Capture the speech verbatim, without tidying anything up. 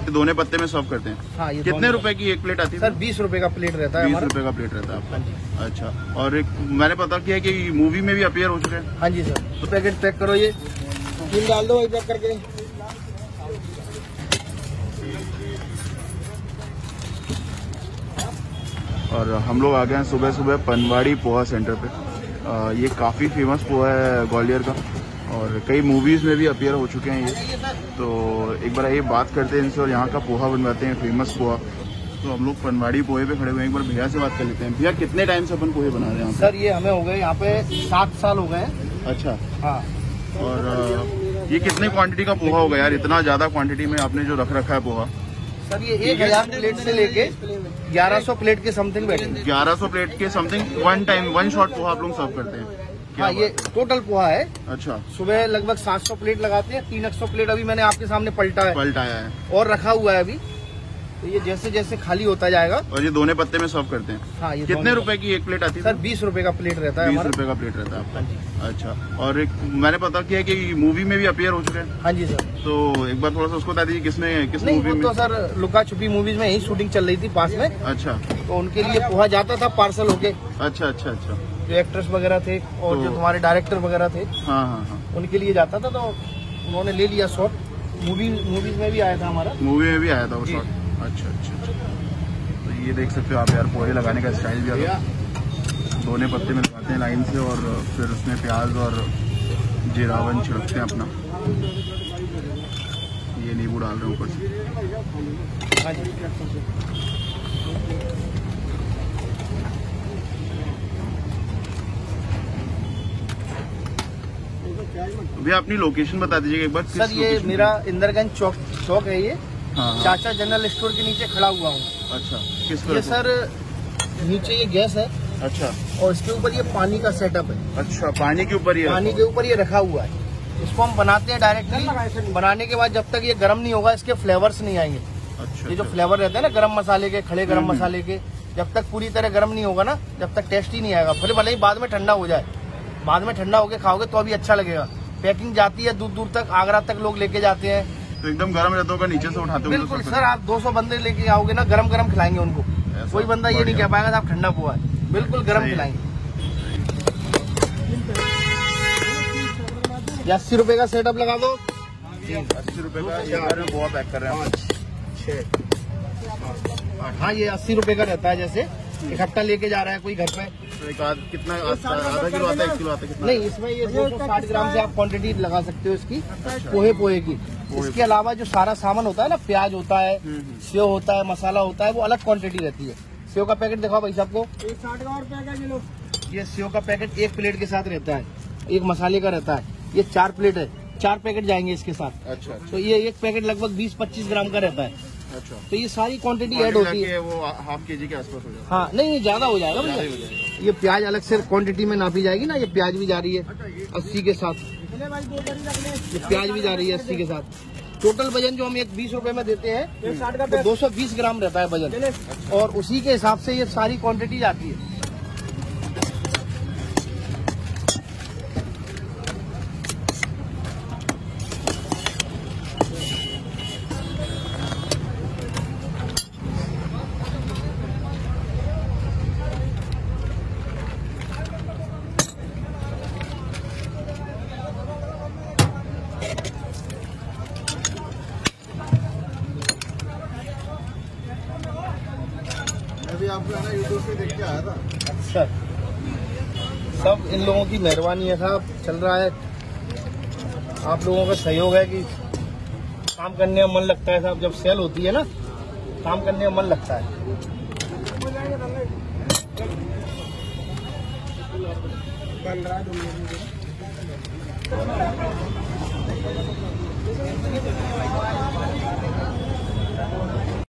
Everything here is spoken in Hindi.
दोने पत्ते में सर्व करते हैं। हाँ, ये कितने रुपए की एक प्लेट आती है सर? बीस रुपए का प्लेट रहता है। बीस रुपए का प्लेट रहता है आपका। हाँ जी। अच्छा, और एक मैंने पता किया कि मूवी में भी अपीयर हो चुके हैं। हाँ जी सर। तो पैकेट पैक करो, ये तीन डाल दो पैक करके। और हम लोग आ गए हैं सुबह सुबह पनवाड़ी पोहा सेंटर पे। आ, ये काफ़ी फेमस पोहा है ग्वालियर का और कई मूवीज़ में भी अपीयर हो चुके हैं ये। तो एक बार ये बात करते हैं इनसे और यहाँ का पोहा बनवाते हैं, फेमस पोहा। तो हम लोग पनवाड़ी पोहे पे खड़े हुए हैं, एक बार भैया से बात कर लेते हैं। भैया कितने टाइम से अपन पोहे बना रहे हैं? सर ये हमें हो गए यहाँ पे सात साल हो गए हैं। अच्छा। हाँ। और आ, ये कितने क्वांटिटी का पोहा होगा यार? इतना ज़्यादा क्वांटिटी में आपने जो रख रखा है पोहा। सर ये एक हजार प्लेट से लेके ग्यारह सौ प्लेट के समथिंग बैठे। ग्यारह सौ प्लेट के something one time one shot poha आप लोग सर्व करते हैं? हाँ, ये टोटल पोहा है। अच्छा। सुबह लगभग सात सौ प्लेट लगाते हैं, तीन सौ प्लेट अभी मैंने आपके सामने पलटा है पलटाया है और रखा हुआ है अभी। तो ये जैसे जैसे खाली होता जाएगा। और ये दोने पत्ते में सर्व करते हैं? हाँ। ये कितने रुपए की एक प्लेट आती है सर? बीस रुपए का प्लेट रहता है। बीस रुपए का प्लेट रहता है आपका। हाँ जी। अच्छा, और एक मैंने पता किया कि मूवी में भी अपीयर हो चुके हैं। हाँ जी सर। तो एक बार थोड़ा सा उसको बता दीजिए किसमें किस नहीं, मूवी में? तो सर लुका छुपी मूवीज में यही शूटिंग चल रही थी पास में। अच्छा। तो उनके लिए पोहा जाता था पार्सल होके। अच्छा अच्छा अच्छा। जो एक्ट्रेस वगैरह थे और तो... जो तुम्हारे डायरेक्टर वगैरह थे, हाँ हाँ हाँ, उनके लिए जाता था। तो उन्होंने ले लिया शॉट। मूवी मूवीज में भी आया था हमारा। मूवी में भी आया था वो शॉट। अच्छा अच्छा अच्छा। तो ये देख सकते हो आप यार, पोहे लगाने का स्टाइल भी आता है। दोने पत्ते में लगाते हैं लाइन से और फिर उसमें प्याज और जीरावन छिड़कते हैं अपना। ये नींबू डाल रहे हैं ऊपर से। हाँ जी। भैया अपनी लोकेशन बता दीजिए एक बार। सर ये मेरा इंदरगंज चौक चौक है ये। हाँ हाँ। चाचा जनरल स्टोर के नीचे खड़ा हुआ हूँ। अच्छा, किस ये सर नीचे ये गैस है। अच्छा। और इसके ऊपर ये पानी का सेटअप है। अच्छा, पानी के ऊपर ये पानी के ऊपर ये रखा हुआ है। इसको हम बनाते हैं डायरेक्टली। बनाने के बाद जब तक ये गर्म नहीं होगा इसके फ्लेवर्स नहीं आएंगे। अच्छा। ये जो फ्लेवर रहते हैं ना गरम मसाले के, खड़े गरम मसाले के, जब तक पूरी तरह गर्म नहीं होगा ना, जब तक टेस्ट ही नहीं आएगा। भले भले ही बाद में ठंडा हो जाए, बाद में ठंडा होके खाओगे तो अभी अच्छा लगेगा। पैकिंग जाती है दूर दूर तक, आगरा तक लोग लेके जाते हैं। तो एकदम गर्म रहता होगा, नीचे से उठाते होंगे? बिल्कुल सर, आप दो सौ बंदे लेके आओगे ना, गरम गरम खिलाएंगे उनको। कोई बंदा ये नहीं कह पाएगा आप ठंडा पोहा है, बिल्कुल गरम खिलाएंगे। अस्सी रुपए का सेटअप लगा दो। अस्सी रुपए का पोहा पैक कर रहे हैं। हाँ, ये अस्सी रुपए का रहता है। जैसे इकट्ठा लेके जा रहा है कोई घर पे। तो एक आध कितना आधा किलो आता है, एक किलो आता है कितना? नहीं, इसमें ये दो सौ साठ ग्राम से आप क्वांटिटी लगा सकते हो इसकी, पोहे पोहे की। इसके अलावा जो सारा सामान होता है ना, प्याज होता है, सेव होता है, मसाला होता है, वो अलग क्वांटिटी रहती है। सेव का पैकेट दिखाओ भाई साहब को। साठ का किलो ये सेव का पैकेट एक प्लेट के साथ रहता है, एक मसाले का रहता है। ये चार प्लेट है, चार पैकेट जाएंगे इसके साथ। अच्छा। तो ये एक पैकेट लगभग बीस पच्चीस ग्राम का रहता है। अच्छा। तो ये सारी क्वांटिटी ऐड होती है। वो हाफ के जी के आसपास हो जाएगा। हाँ, नहीं ज्यादा हो जाएगा भैया। ये प्याज अलग से क्वांटिटी में नापी जाएगी ना। ये प्याज भी जा रही है अस्सी के साथ, ये प्याज भी जा रही है अस्सी के साथ। टोटल वजन जो हम एक बीस रुपए में देते हैं तो दो सौ बीस ग्राम रहता है वजन, और उसी के हिसाब से ये सारी क्वांटिटी जाती है। आपको ना यूट्यूब पे देख के आया था। अच्छा, सब इन लोगों की मेहरबानी है साहब, चल रहा है। आप लोगों का सहयोग है कि काम करने में मन लगता है साहब। जब सेल होती है ना, काम करने में मन लगता है।